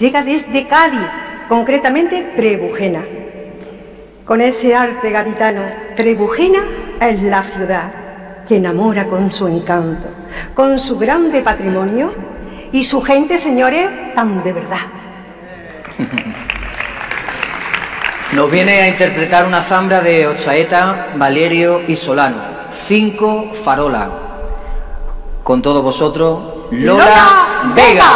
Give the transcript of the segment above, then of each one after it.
llega desde Cádiz, concretamente Trebujena. Con ese arte gaditano, Trebujena es la ciudad que enamora con su encanto, con su grande patrimonio y su gente, señores, tan de verdad. Nos viene a interpretar una zambra de Ochaeta, Valerio y Solano, 5 farolas. Con todos vosotros, Lola Vega.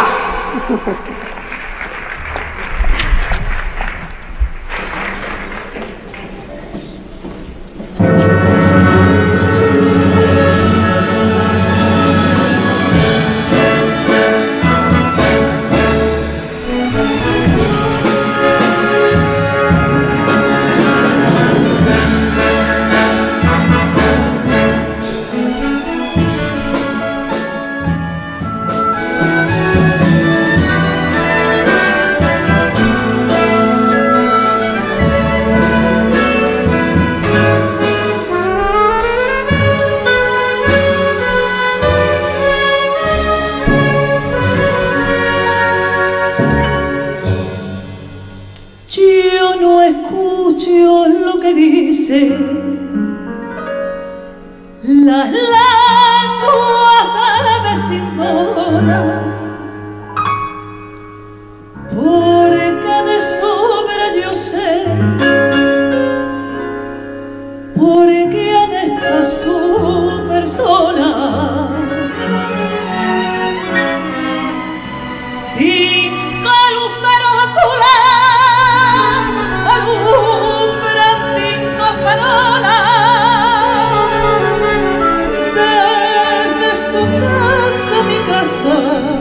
Las lenguas de vecindona, porque de sobra yo sé por quién está su persona. 5 luceros azules alumbran 5 farolas. Su casa, mi casa,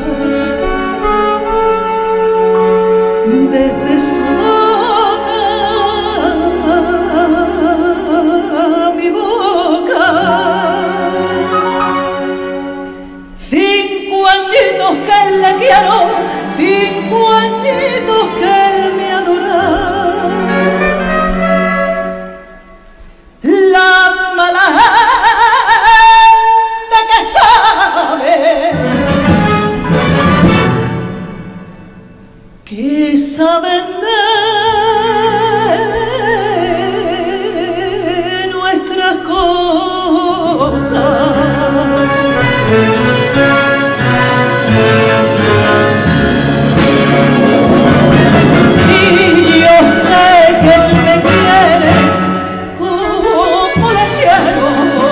desde su boca, mi boca. 5 añitos que él le quiero, 5 añitos que él me adora. La mala que saben de nuestras cosas. Si yo sé que él me quiere como le quiero,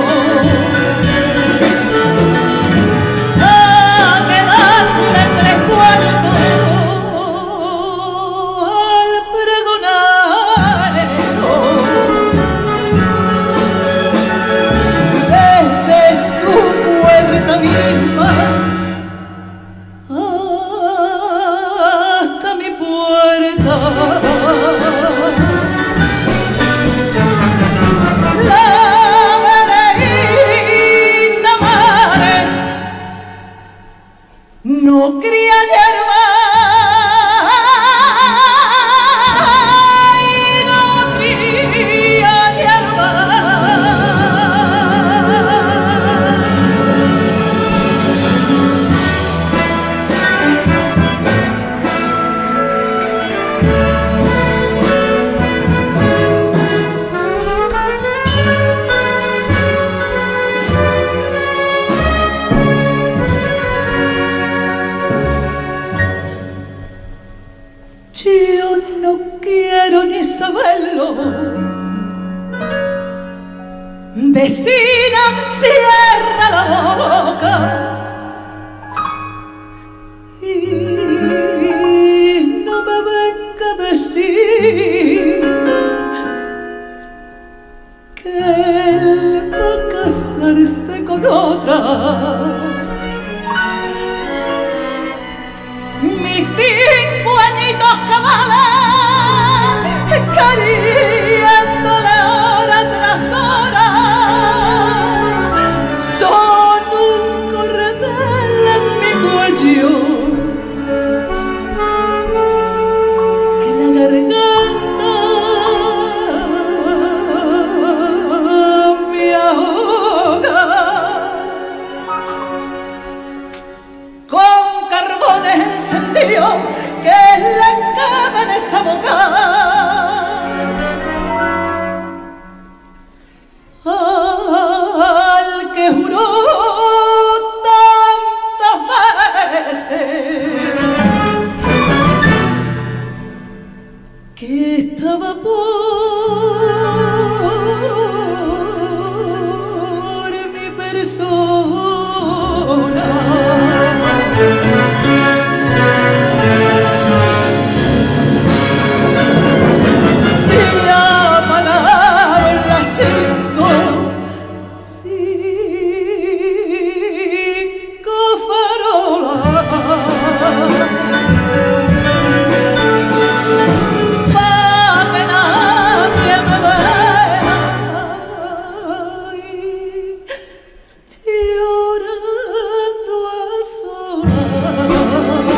hasta mi puerta. La vereíta madre no cría hierba y no cría hierba. Yo no quiero ni saberlo. Vecina, cierra la boca y no me venga a decir que él va a casarse con otra. Mis 5 añitos que valen, queriéndole hora tras hora, son un corredel en mi cuello que la garganta me ahoga. Con carbones encendidos que pasaba por mi persona. Si apagaron las 5 farolas, pa' que nadie me vea llorando a solas.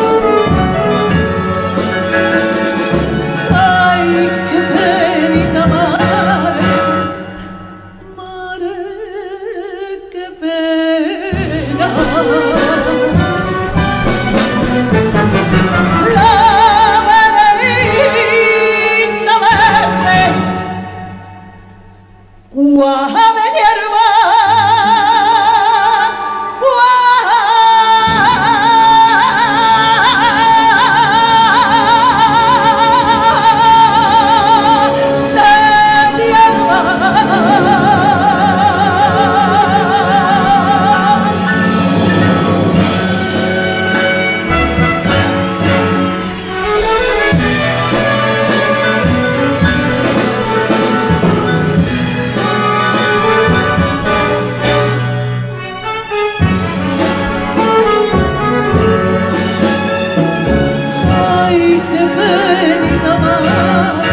Ay, qué penita, mare, mare, qué pena. La veredita verde, cuaja de hierba, ay, qué penita, mare,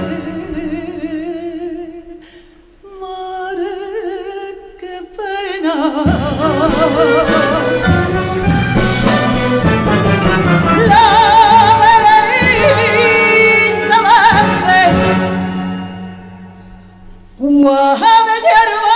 mare, qué pena. La veredita verde, cuaja de hierba,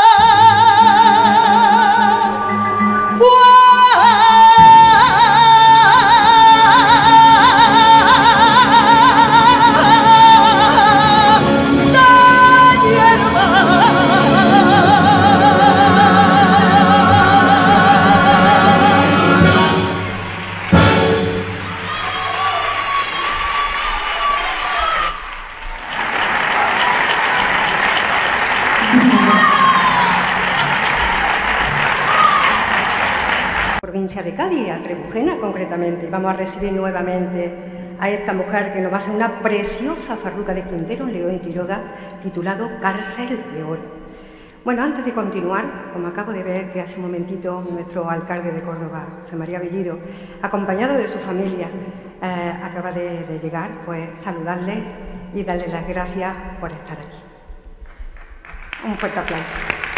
provincia de Cádiz, a Trebujena concretamente. Vamos a recibir nuevamente a esta mujer que nos va a hacer una preciosa farruca de Quintero, León y Quiroga, titulado Cárcel de Oro. Bueno, antes de continuar, como acabo de ver que hace un momentito nuestro alcalde de Córdoba, José María Bellido, acompañado de su familia, acaba de llegar, pues saludarle y darle las gracias por estar aquí. Un fuerte aplauso.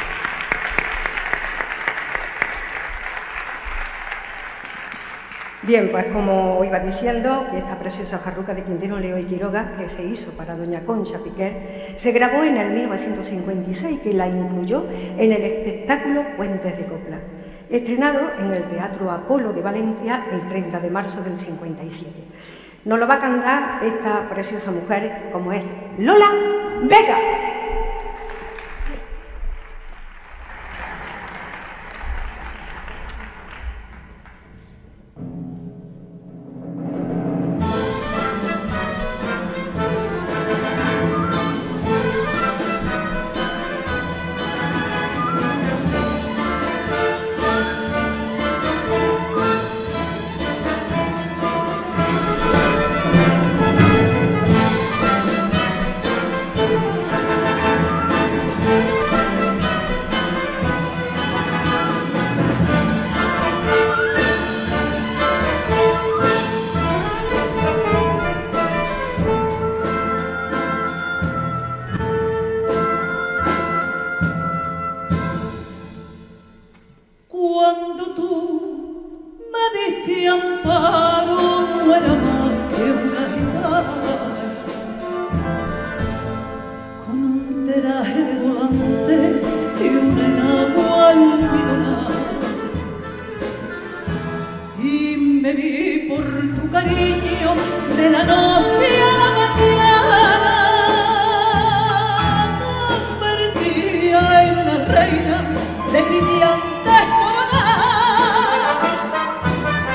Bien, pues como iba diciendo, esta preciosa farruca de Quintero, León y Quiroga, que se hizo para doña Concha Piquer, se grabó en el 1956, que la incluyó en el espectáculo Puentes de Copla, estrenado en el Teatro Apolo de Valencia el 30 de marzo del 57. Nos lo va a cantar esta preciosa mujer, como es Lola Vega.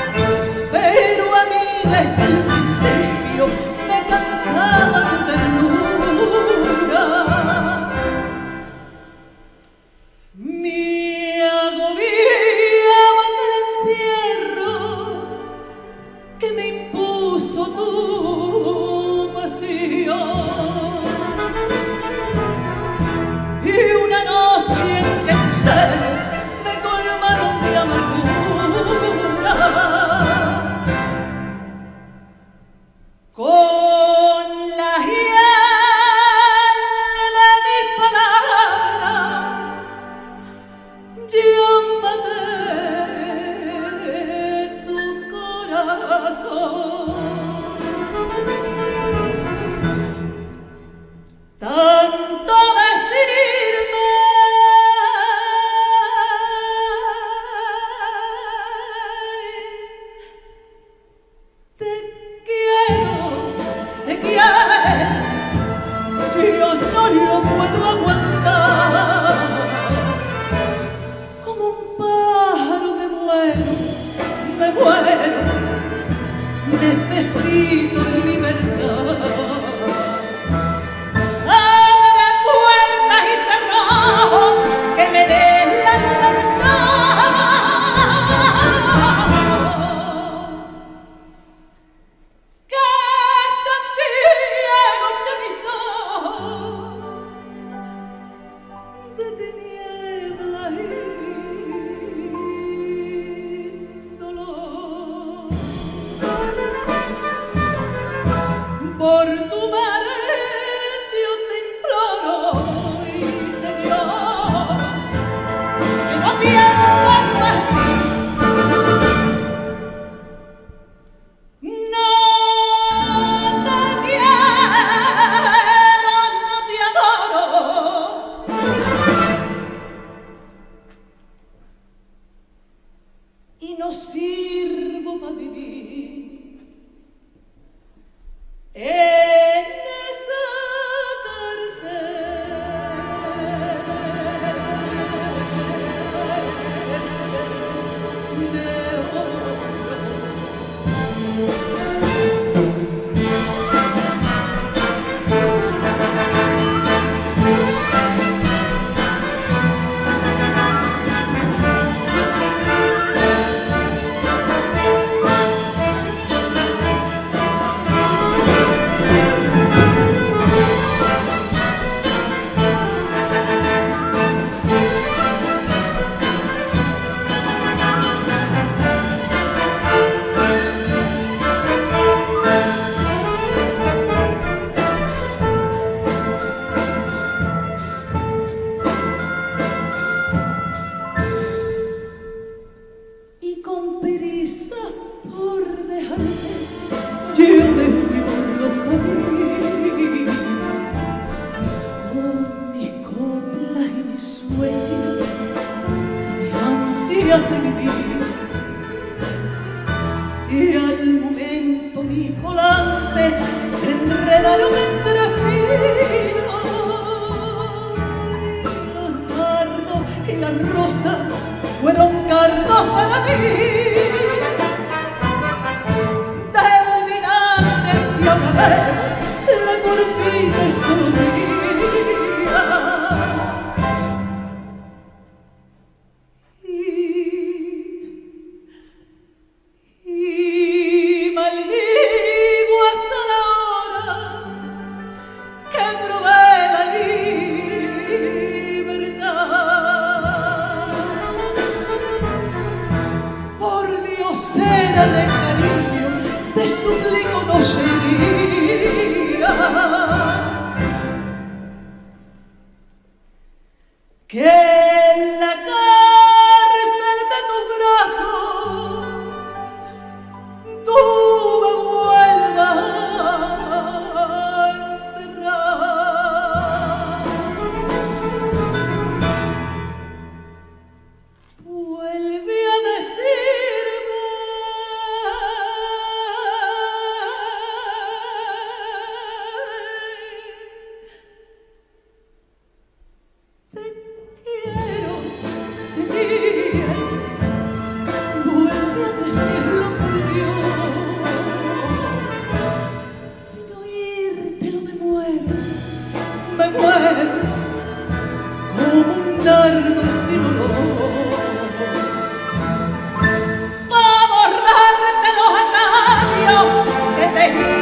Desde el principio me cansaba tu ternura. su pasión. Y una noche en que tus celos me colmaron de amargura, con la hiel de mis palabras yo maté tu corazón. Tanto decirme te quiero, yo no lo puedo aguantar. Como un pájaro me muero, necesito libertad. Abre puertas y cerrojos que me den la luz del sol, que están ciegos ya mis ojos de tinieblas y dolor. Por tu madre yo te imploro y te lloro, que no pienso en más ti. No te quiero, no te adoro, y no sirvo para vivir en esa cárcel de oro. Y con prisa por dejarte yo me fui por los caminos, con mis coplas y mis sueños y mis ansias de vivir. Y al momento mis volantes se enredaron entre filos, y los nardos y las rosas fueron cardos para mí. Del vinagre que una vez la corvina sonría, y maldigo hasta la hora que probé la libertad. Por Dios, era de cariño, te suplico no sería que en la cárcel de tus brazos tú me vuelvas a encerrar. Vuelve a decirme México.